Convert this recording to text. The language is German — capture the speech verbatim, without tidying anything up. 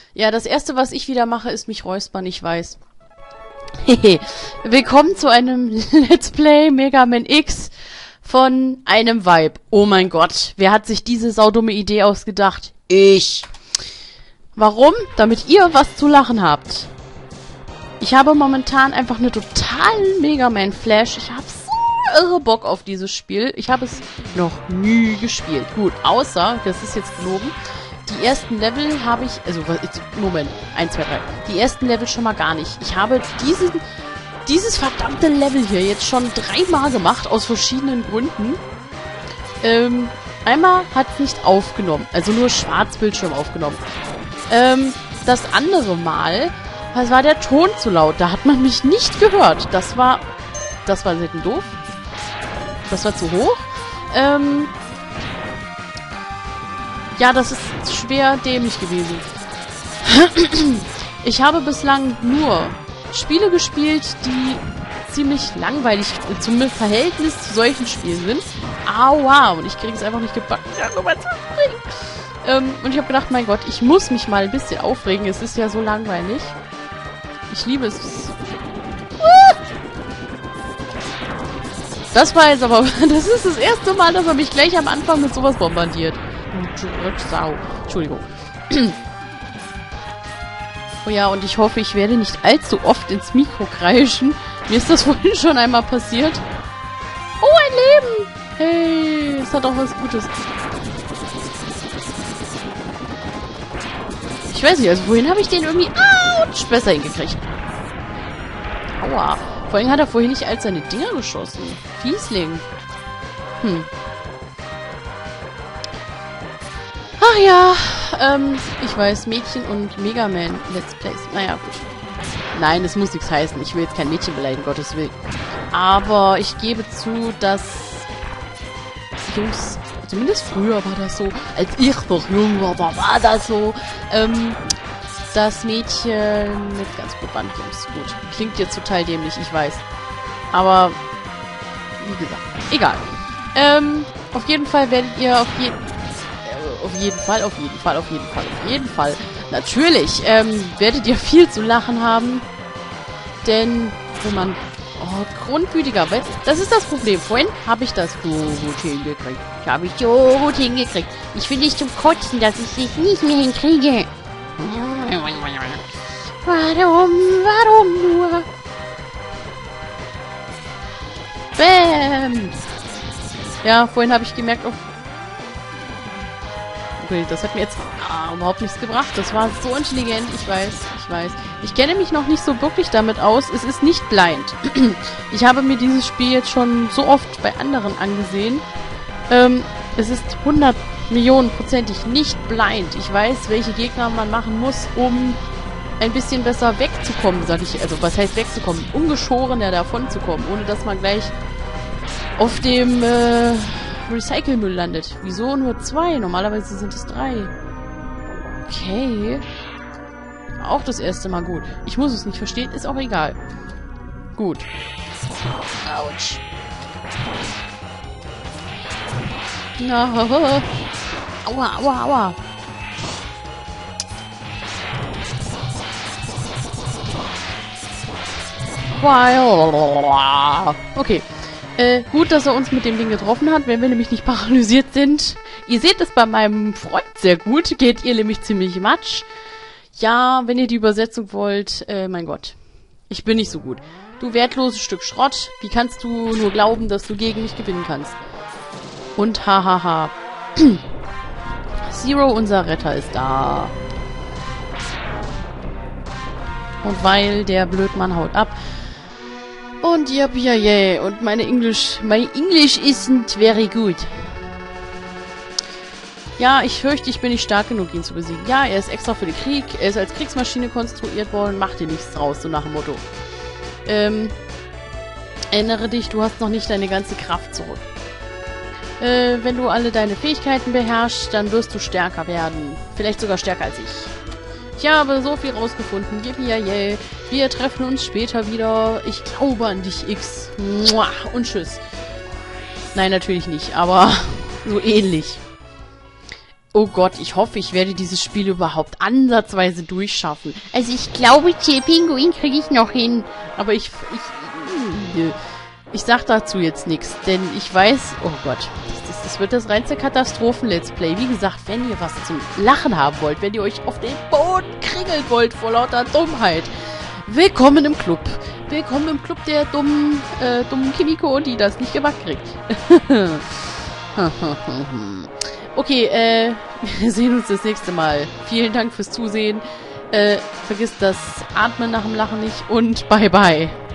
Ja, das erste, was ich wieder mache, ist mich räuspern, ich weiß. Hehe. Willkommen zu einem Let's Play Mega Man X von einem Vibe. Oh mein Gott, wer hat sich diese saudumme Idee ausgedacht? Ich. Warum? Damit ihr was zu lachen habt. Ich habe momentan einfach eine totalen Mega Man Flash. Ich habe so irre Bock auf dieses Spiel. Ich habe es noch nie gespielt. Gut, außer, das ist jetzt gelogen, die ersten Level habe ich, also, Moment, eins, zwei, drei. Die ersten Level schon mal gar nicht. Ich habe diesen, dieses verdammte Level hier jetzt schon dreimal gemacht, aus verschiedenen Gründen. Ähm, einmal hat es nicht aufgenommen, also nur Schwarzbildschirm aufgenommen. Ähm, das andere Mal, das war der Ton zu laut, da hat man mich nicht gehört. Das war, das war selten doof. Das war zu hoch. Ähm, Ja, das ist schwer dämlich gewesen. Ich habe bislang nur Spiele gespielt, die ziemlich langweilig zum Verhältnis zu solchen Spielen sind. Aua, und ich kriege es einfach nicht gebacken, ja, nur mal zu aufregen. Ähm, und ich habe gedacht, mein Gott, ich muss mich mal ein bisschen aufregen. Es ist ja so langweilig. Ich liebe es. Das war jetzt aber... Das ist das erste Mal, dass er mich gleich am Anfang mit sowas bombardiert. Sau. Entschuldigung. Oh ja, und ich hoffe, ich werde nicht allzu oft ins Mikro kreischen. Mir ist das vorhin schon einmal passiert. Oh, ein Leben! Hey, es hat auch was Gutes. Ich weiß nicht, also vorhin habe ich den irgendwie ouch, besser hingekriegt. Aua. Vor allem hat er vorhin nicht all seine Dinger geschossen. Fiesling. Hm. Ach ja, ähm, ich weiß, Mädchen und Mega Man Let's Plays. Naja, gut. Nein, es muss nichts heißen. Ich will jetzt kein Mädchen beleidigen, Gottes Willen. Aber ich gebe zu, dass Jungs, zumindest früher war das so, als ich noch jung war, da war das so, ähm, dass Mädchen nicht ganz gut waren, Jungs. Gut, klingt jetzt total dämlich, ich weiß. Aber, wie gesagt, egal. Ähm, auf jeden Fall werdet ihr auf jeden Auf jeden Fall, auf jeden Fall, auf jeden Fall, auf jeden Fall. Natürlich ähm, werdet ihr viel zu lachen haben. Denn, wenn man... Oh, grundwütiger. Weil das ist das Problem. Vorhin habe ich das so gut hingekriegt. Ich habe ich so gut hingekriegt. Ich finde nicht zum Kotzen, dass ich es nicht mehr hinkriege. Warum? Warum nur? Bäm! Ja, vorhin habe ich gemerkt, oh, das hat mir jetzt ah, überhaupt nichts gebracht. Das war so intelligent, ich weiß, ich weiß. Ich kenne mich noch nicht so wirklich damit aus. Es ist nicht blind. Ich habe mir dieses Spiel jetzt schon so oft bei anderen angesehen. Ähm, es ist hundert Millionen prozentig nicht blind. Ich weiß, welche Gegner man machen muss, um ein bisschen besser wegzukommen, sag ich. Also, was heißt wegzukommen? Ungeschorener davon zu kommen, ohne dass man gleich auf dem, äh, Recycle-Müll landet. Wieso nur zwei? Normalerweise sind es drei. Okay. Auch das erste Mal gut. Ich muss es nicht verstehen, ist auch egal. Gut. Autsch. Na, aua, aua, aua. Okay. Äh, gut, dass er uns mit dem Ding getroffen hat, wenn wir nämlich nicht paralysiert sind. Ihr seht es bei meinem Freund sehr gut. Geht ihr nämlich ziemlich matsch. Ja, wenn ihr die Übersetzung wollt, äh, mein Gott. Ich bin nicht so gut. Du wertloses Stück Schrott. Wie kannst du nur glauben, dass du gegen mich gewinnen kannst? Und hahaha. Zero, unser Retter, ist da. Und weil der Blödmann haut ab. Und ja, ja, yeah. Und meine Englisch, my English isn't very good. Ja, ich fürchte, ich bin nicht stark genug, ihn zu besiegen. Ja, er ist extra für den Krieg. Er ist als Kriegsmaschine konstruiert worden. Mach dir nichts draus, so nach dem Motto. Ähm, erinnere dich, du hast noch nicht deine ganze Kraft zurück. Äh, wenn du alle deine Fähigkeiten beherrschst, dann wirst du stärker werden. Vielleicht sogar stärker als ich. Ich habe so viel rausgefunden. Yippie, yay. Wir treffen uns später wieder. Ich glaube an dich, X. Mua. Und tschüss. Nein, natürlich nicht, aber so ähnlich. Oh Gott, ich hoffe, ich werde dieses Spiel überhaupt ansatzweise durchschaffen. Also ich glaube, Chill Pinguin kriege ich noch hin. Aber ich, ich, ich sag dazu jetzt nichts, denn ich weiß, oh Gott, das, das wird das reinste Katastrophen-Let's Play. Wie gesagt, wenn ihr was zum Lachen haben wollt, wenn ihr euch auf den Boden kringeln wollt vor lauter Dummheit, willkommen im Club. Willkommen im Club der dummen, äh, dummen Kimiko, die das nicht gemacht kriegt. Okay, äh, wir sehen uns das nächste Mal. Vielen Dank fürs Zusehen. Äh, vergisst das Atmen nach dem Lachen nicht und bye bye.